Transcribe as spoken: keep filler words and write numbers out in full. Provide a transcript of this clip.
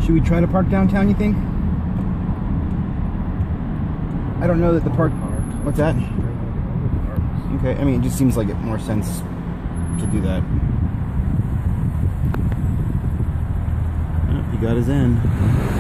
Should we try to park downtown, you think? I don't know that the park... What's that? Okay, I mean, it just seems like it more sense to do that. Oh, he got his end.